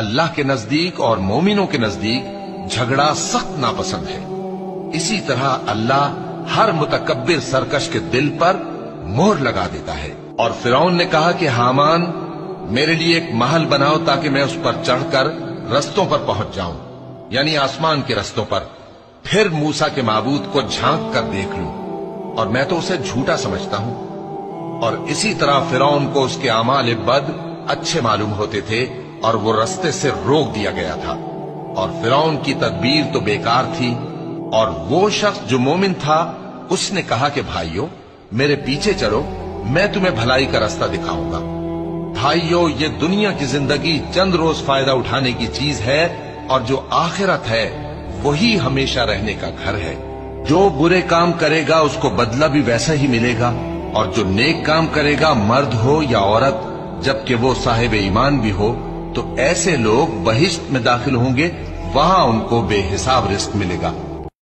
अल्लाह के नजदीक और मोमिनों के नजदीक झगड़ा सख्त नापसंद है। इसी तरह अल्लाह हर मुतकब्बिर सरकश के दिल पर मोहर लगा देता है। और फिरौन ने कहा कि हामान, मेरे लिए एक महल बनाओ ताकि मैं उस पर चढ़कर रस्तों पर पहुंच जाऊं, यानी आसमान के रस्तों पर, फिर मूसा के माबूद को झांक कर देख लूं, और मैं तो उसे झूठा समझता हूं। और इसी तरह फिरौन को उसके अमाल बद अच्छे मालूम होते थे और वो रस्ते से रोक दिया गया था। और फिरौन की तदबीर तो बेकार थी। और वो शख्स जो मोमिन था उसने कहा कि भाइयों, मेरे पीछे चलो, मैं तुम्हें भलाई का रास्ता दिखाऊंगा। भाइयों, ये दुनिया की जिंदगी चंद रोज फायदा उठाने की चीज है, और जो आखिरत है वही हमेशा रहने का घर है। जो बुरे काम करेगा उसको बदला भी वैसा ही मिलेगा, और जो नेक काम करेगा, मर्द हो या औरत, जबकि वो साहिब ईमान भी हो, तो ऐसे लोग बहिश्त में दाखिल होंगे, वहां उनको बेहिसाब रिस्क मिलेगा।